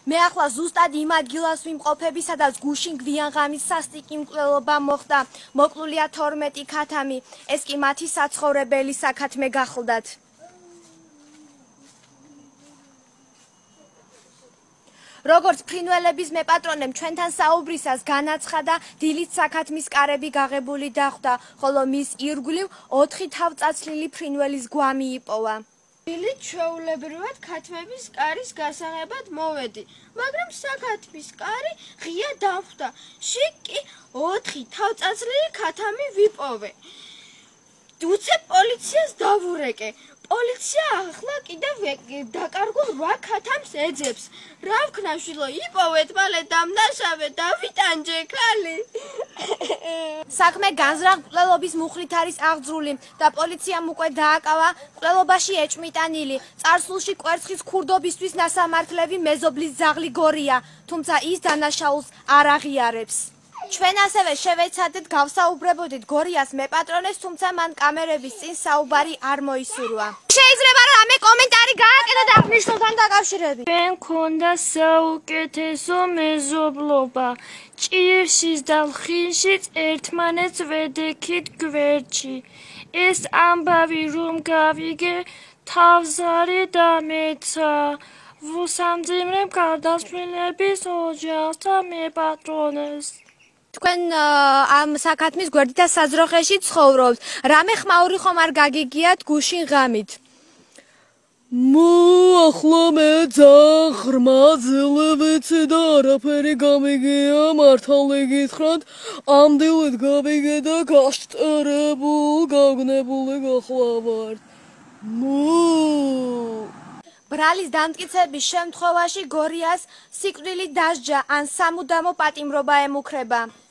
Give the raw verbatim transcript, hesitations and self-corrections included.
მე ახლა ზუსტად იმ ადგილას ვიმყოფები, სადაც გუშინ გვიანღამის სასტიკი მკვლელობა მოხდა. მოკლულია თორმეტი ქათამი. ეს კი მათი საცხოვრებელი საქათმე გახლდათ. როგორც ფრინველების მეპატრონემ ჩვენთან საუბრისას განაცხადა, დილით საქათმის კარები გაღებული დახვდა, ხოლო მის ირგვლივ ოთხი თავწაცლილი ფრინველის გვამი იპოვა. დილით ჩვეულებრივად ქათმების კარის გასაღებად მოვედი, მაგრამ საქათმის კარი ღია დახვდა. შიგ კი ოთხი თავწაცლილი ქათამი ვიპოვე. უცებ პოლიციას დავურეკე. პოლიცია ახლა კიდევ დაკარგულ რვა ქათამს ეძებს. რა ვქნა შვილო, იპოვეთ მალე დამნაშავე, დავიტანჯე ხალი. საქმე განზრახ მკვლელობის მუხლით არის აღძრული და პოლიციამ უკვე დააკავა მკვლელობაში ეჭმიტანილი. წარსულში კვერცხის ქურდობისთვის ნასამართლები მეზობლის ძაღლი გორია, თუმცა ის დანაშაულს არ აღიარებს. ჩვენ ასევე შევეცადეთ გავსაუბრებოდით გორიას მეპატრონეს, თუმცა მან კამერების წინ საუბარი არ მოისურვა. შეიძლება რომ ამე კომენტარი გააკეთა და აღნიშნულთან დაკავშირებით. ჩვენ ქონდა საუკეთესო მეზობლობა. ჭირშიც და ლხინშიც ერთმანეთს ვედექით გვერდში. ეს ამბავი რომ გავიგე, თავს არის დამეცა. ვუსამძიმრებ გარდაცვლილების ოჯახს და მეპატრონეს. თქვენ ამ საქათმის გვერდით და საძროხეში ცხოვრობთ. რამე ხმაური ხომ არ გაგიგიათ გუშინ ღამით? მო ახლა მე ძალიან ღრმა ძილე ვიცი და არაფერი გამიგია, მართალი გითხრათ, ამდილით გავიგე და გაშტერებულ, გაგნებული გახლავართ. მო ბრალის დამტკიცების შემთხვევაში გორიას სიკვდილი დასჯა ან სამუდამო პატიმრობა ემუქრება.